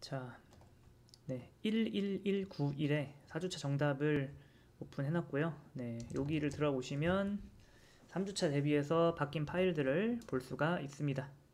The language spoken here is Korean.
자, 네, 11191에 4주차 정답을 오픈해 놨고요. 네, 여기를 들어보시면 3주차 대비해서 바뀐 파일들을 볼 수가 있습니다.